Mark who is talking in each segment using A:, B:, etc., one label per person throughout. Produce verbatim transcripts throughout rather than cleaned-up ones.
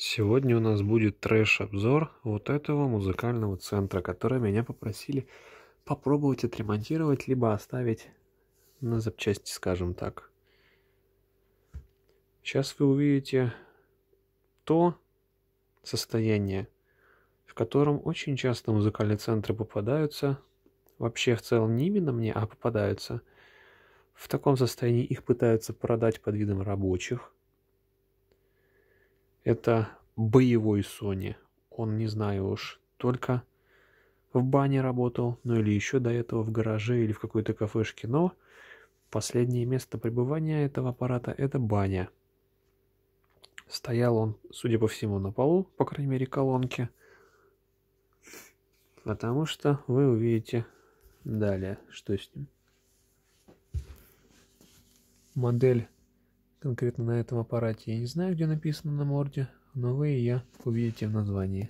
A: Сегодня у нас будет трэш-обзор вот этого музыкального центра, который меня попросили попробовать отремонтировать, либо оставить на запчасти, скажем так. Сейчас вы увидите то состояние, в котором очень часто музыкальные центры попадаются. Вообще, в целом, не именно мне, а попадаются. В таком состоянии их пытаются продать под видом рабочих. Это боевой Sony. Он, не знаю уж, только в бане работал, ну или еще до этого в гараже или в какой-то кафешке. Но последнее место пребывания этого аппарата — это баня. Стоял он, судя по всему, на полу, по крайней мере, колонки. Потому что вы увидите далее, что с ним. Модель конкретно на этом аппарате я не знаю, где написано на морде, но вы и я увидите в названии.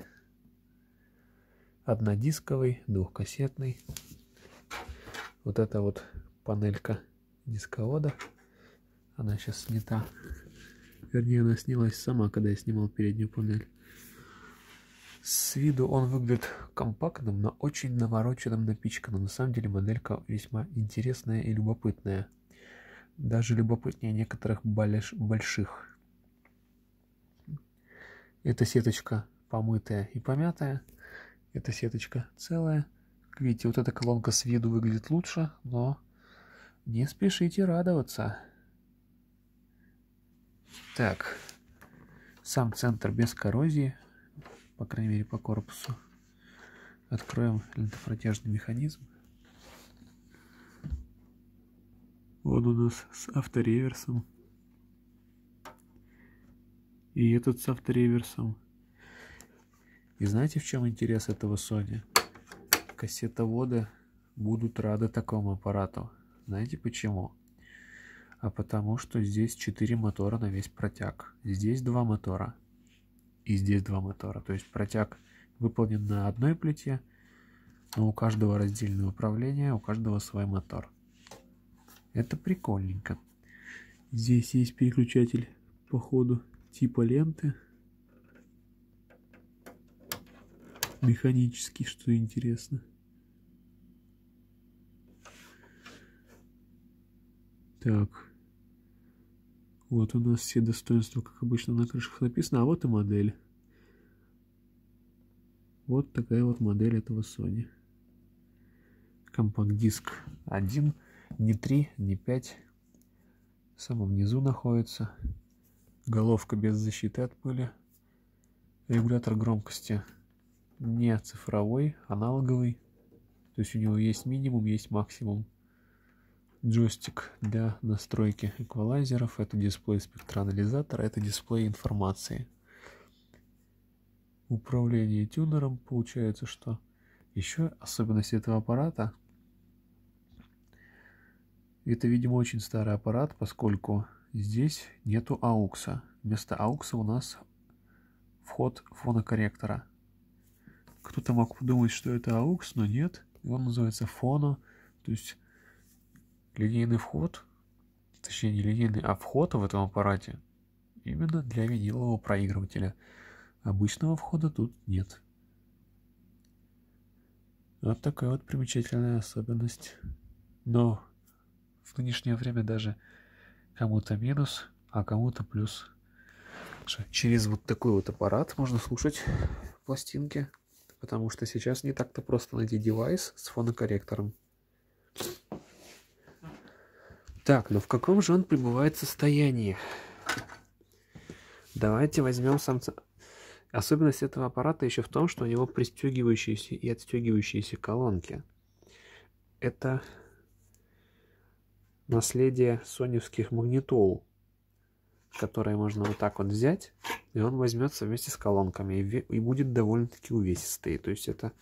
A: Однодисковый, двухкассетный. Вот эта вот панелька дисковода, она сейчас снята. Вернее, она снялась сама, когда я снимал переднюю панель. С виду он выглядит компактным, но очень навороченным, напичканным. На самом деле моделька весьма интересная и любопытная. Даже любопытнее некоторых больш... больших. Эта сеточка помытая и помятая. Эта сеточка целая. Как видите, вот эта колонка с виду выглядит лучше, но не спешите радоваться. Так, сам центр без коррозии, по крайней мере по корпусу. Откроем лентопротяжный механизм. Он у нас с автореверсом. И этот с автореверсом. И знаете, в чем интерес этого Sony? Кассетоводы будут рады такому аппарату. Знаете почему? А потому что здесь четыре мотора на весь протяг. Здесь два мотора. И здесь два мотора. То есть протяг выполнен на одной плите, но у каждого раздельное управление, у каждого свой мотор. Это прикольненько. Здесь есть переключатель по ходу типа ленты. Механический, что интересно. Так. Вот у нас все достоинства, как обычно на крышах написано. А вот и модель. Вот такая вот модель этого Sony. Компакт-диск один. Не три, не пять. В самом низу находится. Головка без защиты от пыли. Регулятор громкости не цифровой, аналоговый. То есть у него есть минимум, есть максимум. Джойстик для настройки эквалайзеров. Это дисплей спектраанализатора, это дисплей информации. Управление тюнером. Получается, что еще особенность этого аппарата. Это, видимо, очень старый аппарат, поскольку здесь нету аукса. Вместо аукса у нас вход фонокорректора. Кто-то мог подумать, что это аукс, но нет. Он называется фоно. То есть линейный вход, точнее не линейный, а вход в этом аппарате именно для винилового проигрывателя. Обычного входа тут нет. Вот такая вот примечательная особенность. Но в нынешнее время даже кому-то минус, а кому-то плюс. Через вот такой вот аппарат можно слушать пластинки, потому что сейчас не так-то просто найти девайс с фонокорректором. Так, но в каком же он пребывает состоянии? Давайте возьмем сам... Особенность этого аппарата еще в том, что у него пристегивающиеся и отстегивающиеся колонки. Это наследие соневских магнитол, которые можно вот так вот взять, и он возьмется вместе с колонками и, и будет довольно-таки увесистый. То есть это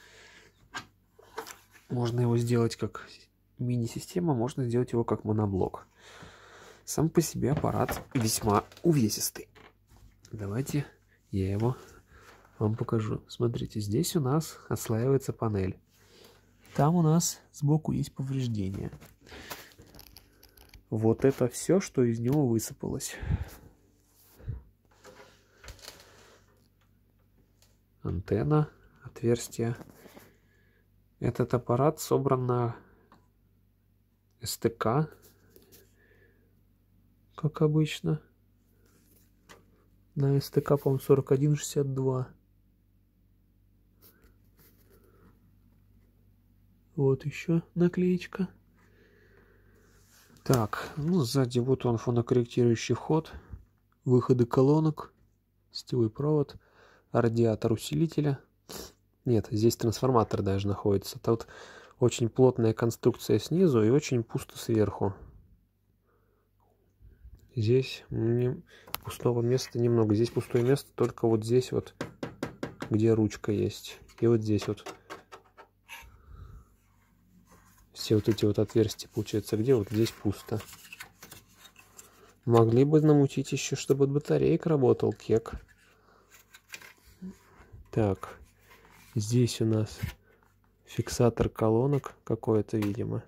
A: можно его сделать как мини-система, можно сделать его как моноблок. Сам по себе аппарат весьма увесистый. Давайте я его вам покажу. Смотрите, здесь у нас отслаивается панель. Там у нас сбоку есть повреждения. Вот это все, что из него высыпалось. антенна, отверстие. Этот аппарат собран на эс тэ ка, как обычно. На эс тэ ка, по-моему, сорок один шестьдесят два. Вот еще наклеечка. Так, ну сзади вот он, фонокорректирующий вход, выходы колонок, сетевой провод, радиатор усилителя. Нет, здесь трансформатор даже находится. Тут очень плотная конструкция снизу и очень пусто сверху. Здесь не, пустого места немного. Здесь пустое место только вот здесь вот, где ручка есть. И вот здесь вот. Все вот эти вот отверстия, получается, где? Вот здесь пусто. Могли бы намутить еще, чтобы батарейка работал, кек. Так, здесь у нас фиксатор колонок какой-то, видимо.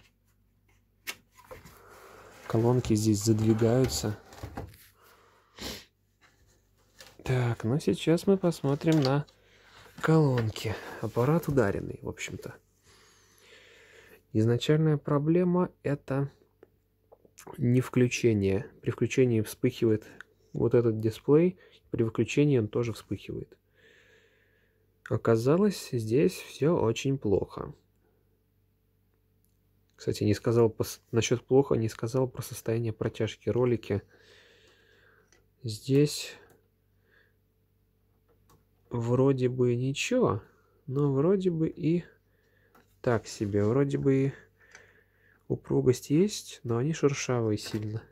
A: Колонки здесь задвигаются. Так, ну сейчас мы посмотрим на колонки. Аппарат ударенный, в общем-то. Изначальная проблема — это не включение. При включении вспыхивает вот этот дисплей, при выключении он тоже вспыхивает. Оказалось, здесь все очень плохо. Кстати, не сказал насчет плохо, не сказал про состояние протяжки ролики. Здесь вроде бы ничего, но вроде бы и так себе. Вроде бы и упругость есть, но они шершавые сильно.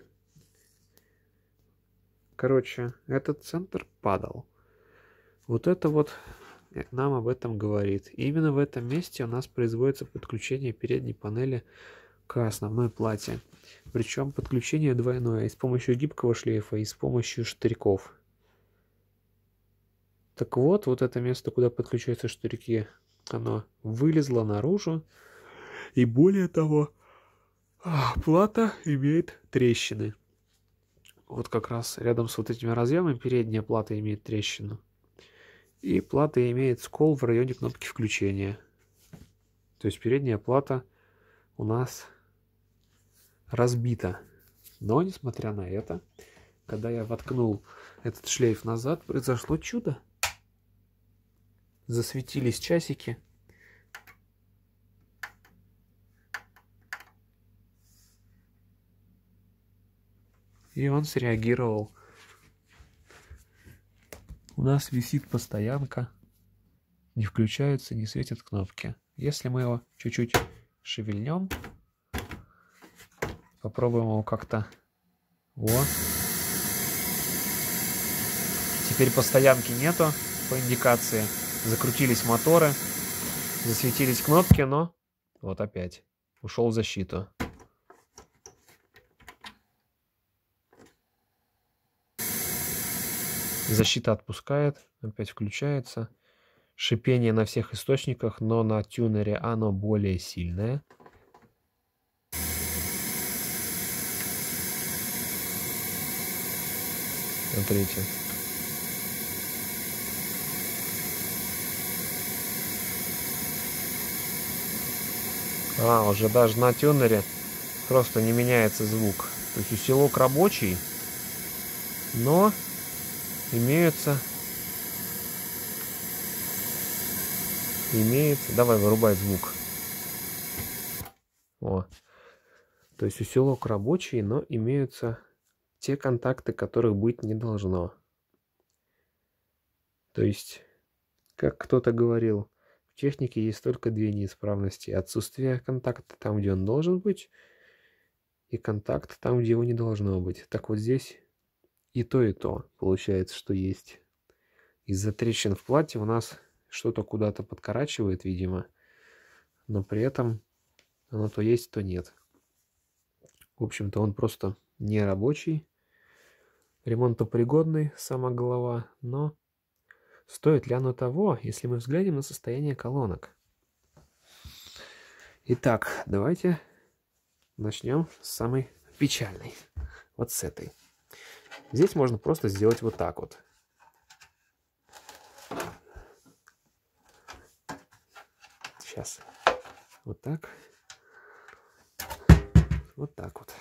A: Короче, этот центр падал. Вот это вот нам об этом говорит. И именно в этом месте у нас производится подключение передней панели к основной плате. Причем подключение двойное, и с помощью гибкого шлейфа, и с помощью штырьков. Так вот, вот это место, куда подключаются штырьки, оно вылезло наружу. И более того, плата имеет трещины. Вот как раз рядом с вот этими разъемами передняя плата имеет трещину. И плата имеет скол в районе кнопки включения. То есть передняя плата у нас разбита. Но, несмотря на это, когда я воткнул этот шлейф назад, произошло чудо. Засветились часики. И он среагировал. У нас висит постоянка. Не включаются, не светят кнопки. Если мы его чуть-чуть шевельнем, попробуем его как-то... Вот. Теперь постоянки нету по индикации. Закрутились моторы, засветились кнопки, но вот опять ушел в защиту. Защита отпускает, опять включается. Шипение на всех источниках, но на тюнере оно более сильное. Смотрите. А, уже даже на тюнере просто не меняется звук. То есть усилок рабочий, но имеются... Имеется... Давай, вырубай звук. О. То есть усилок рабочий, но имеются те контакты, которых быть не должно. То есть, как кто-то говорил, в технике есть только две неисправности. Отсутствие контакта там, где он должен быть, и контакт там, где его не должно быть. Так вот здесь и то, и то получается, что есть. Из-за трещин в плате у нас что-то куда-то подкорачивает, видимо, но при этом оно то есть, то нет. В общем-то, он просто не рабочий, ремонтопригодный, сама голова, но стоит ли оно того, если мы взглянем на состояние колонок? Итак, давайте начнем с самой печальной, вот с этой. Здесь можно просто сделать вот так вот. Сейчас. Вот так. Вот так вот.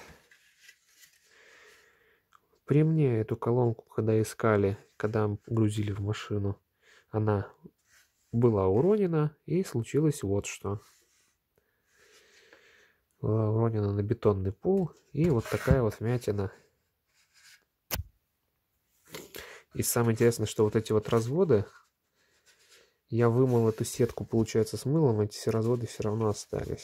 A: При мне эту колонку, когда искали, когда грузили в машину, она была уронена, и случилось вот что. Была уронена на бетонный пол, и вот такая вот вмятина. И самое интересное, что вот эти вот разводы, я вымыл эту сетку, получается, с мылом, эти все разводы все равно остались.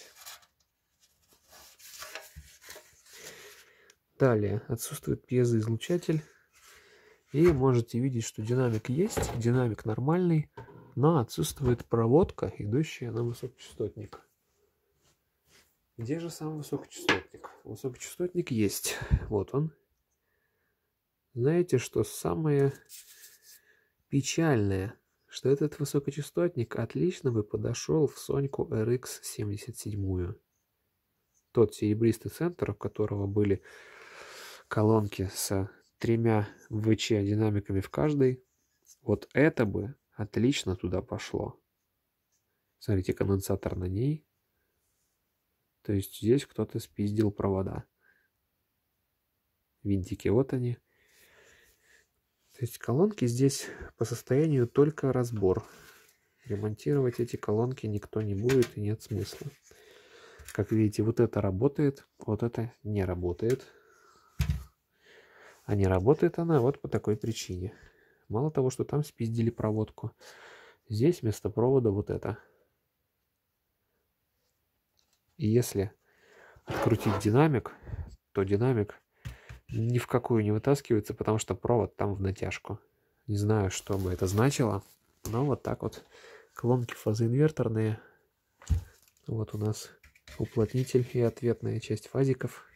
A: Далее, отсутствует пьезоизлучатель. И можете видеть, что динамик есть, динамик нормальный, но отсутствует проводка, идущая на высокочастотник. Где же сам высокочастотник? Высокочастотник есть. Вот он. Знаете, что самое печальное? Что этот высокочастотник отлично бы подошел в Соньку эр икс семьдесят семь. Тот серебристый центр, у которого были колонки с тремя вэ че динамиками в каждой. Вот это бы отлично туда пошло. Смотрите, конденсатор на ней. То есть здесь кто-то спиздил провода. Винтики, вот они. То есть колонки здесь по состоянию только разбор. Ремонтировать эти колонки никто не будет и нет смысла. Как видите, вот это работает, вот это не работает. А не работает она вот по такой причине. Мало того, что там спиздили проводку, здесь вместо провода вот это. И если открутить динамик, то динамик ни в какую не вытаскивается, потому что провод там в натяжку. Не знаю, что бы это значило, но вот так вот. Колонки фазоинверторные. Вот у нас уплотнитель и ответная часть фазиков.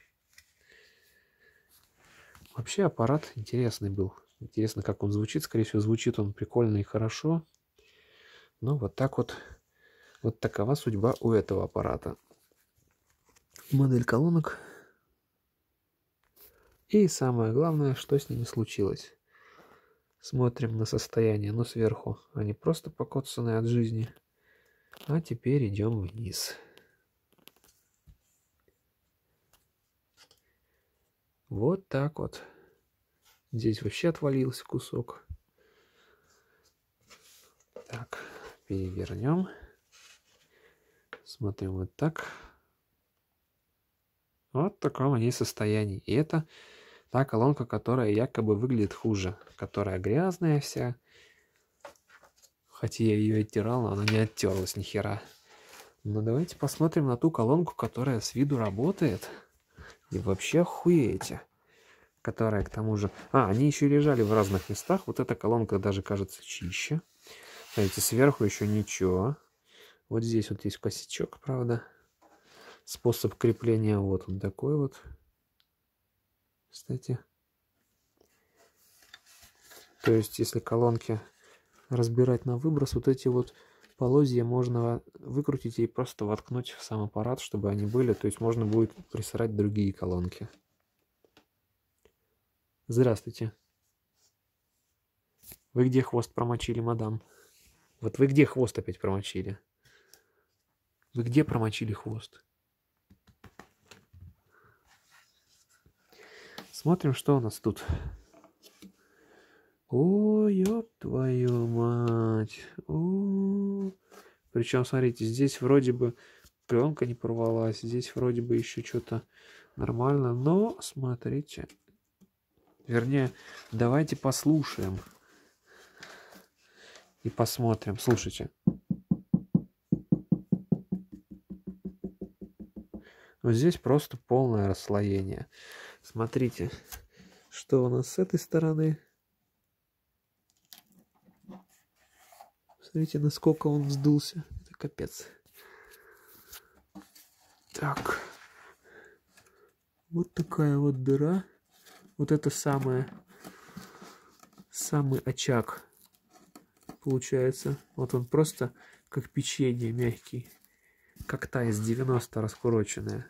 A: Вообще аппарат интересный был. Интересно, как он звучит. Скорее всего, звучит он прикольно и хорошо. Но вот так вот. Вот такова судьба у этого аппарата. Модель колонок. И самое главное, что с ними случилось. Смотрим на состояние. Ну, сверху они просто покоцанные от жизни. А теперь идем вниз. Вот так вот. Здесь вообще отвалился кусок. Так, перевернем. Смотрим вот так. Вот в таком они состоянии. И это та колонка, которая якобы выглядит хуже. Которая грязная вся. Хотя я ее оттирал, но она не оттерлась ни хера. Но давайте посмотрим на ту колонку, которая с виду работает. И вообще охуеете. Которая к тому же... А, они еще лежали в разных местах. Вот эта колонка даже кажется чище. Смотрите, сверху еще ничего. Вот здесь вот есть косячок, правда. Способ крепления вот он такой вот. Кстати. То есть, если колонки разбирать на выброс, вот эти вот полозья можно выкрутить и просто воткнуть в сам аппарат, чтобы они были. То есть, можно будет присрать другие колонки. Здравствуйте. Вы где хвост промочили, мадам? Вот вы где хвост опять промочили? Вы где промочили хвост? Смотрим, что у нас тут. О, ёб твою мать. О. Причем, смотрите, здесь вроде бы пленка не порвалась. Здесь вроде бы еще что-то нормально. Но, смотрите. Вернее, давайте послушаем. И посмотрим. Слушайте. Вот здесь просто полное расслоение. Смотрите, что у нас с этой стороны. Смотрите, насколько он вздулся. Это капец. Так. Вот такая вот дыра. Вот это самое, самый очаг. Получается. Вот он просто как печенье мягкий. Как та из девяносто раскуроченная.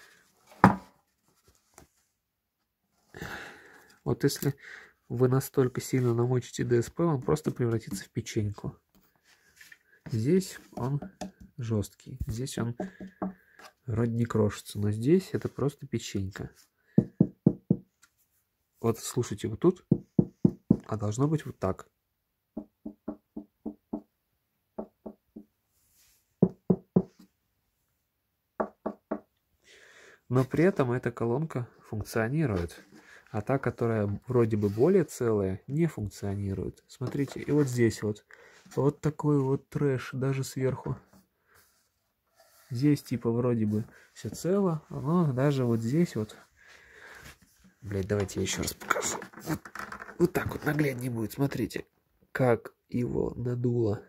A: Вот если вы настолько сильно намочите ДСП, он просто превратится в печеньку. Здесь он жесткий. Здесь он вроде не крошится, но здесь это просто печенька. Вот слушайте, вот тут, а должно быть вот так. Но при этом эта колонка функционирует, а та, которая вроде бы более целая, не функционирует. Смотрите, и вот здесь вот, вот такой вот трэш, даже сверху. Здесь типа вроде бы все цело, но даже вот здесь вот... Блять, давайте я еще раз покажу. Вот, вот так вот нагляднее будет, смотрите, как его надуло.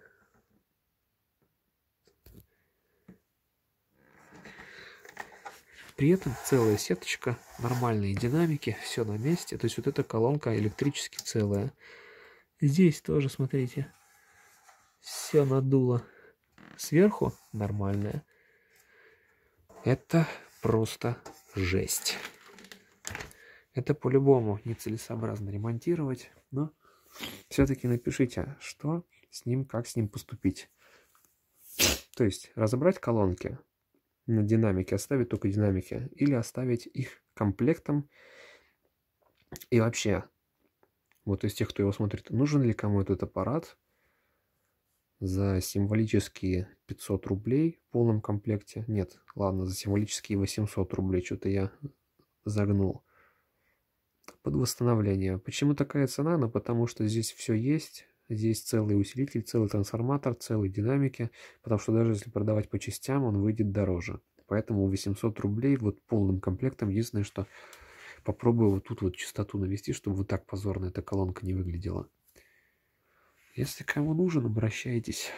A: При этом целая сеточка, нормальные динамики, все на месте. То есть вот эта колонка электрически целая. Здесь тоже, смотрите, все надуло. Сверху нормальная. Это просто жесть. Это по-любому нецелесообразно ремонтировать, но все-таки напишите, что с ним, как с ним поступить. То есть разобрать колонки на динамике, оставить только динамики, или оставить их комплектом. И вообще, вот из тех, кто его смотрит, нужен ли кому этот аппарат за символические пятьсот рублей в полном комплекте? Нет, ладно, за символические восемьсот рублей, что-то я загнул. Под восстановление. Почему такая цена? Ну, потому что здесь все есть. Здесь целый усилитель, целый трансформатор, целые динамики. Потому что даже если продавать по частям, он выйдет дороже. Поэтому восемьсот рублей вот полным комплектом. Единственное, что попробую вот тут вот частоту навести, чтобы вот так позорно эта колонка не выглядела. Если кому нужен, обращайтесь.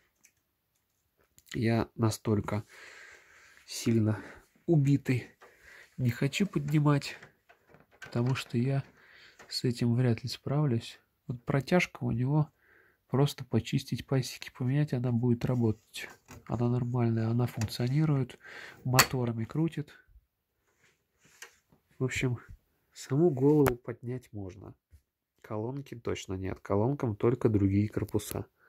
A: Я настолько сильно убитый. Не хочу поднимать, потому что я с этим вряд ли справлюсь. Вот протяжка у него просто почистить пасеки, поменять, она будет работать. Она нормальная, она функционирует, моторами крутит. В общем, саму голову поднять можно. Колонки точно нет. Колонкам только другие корпуса.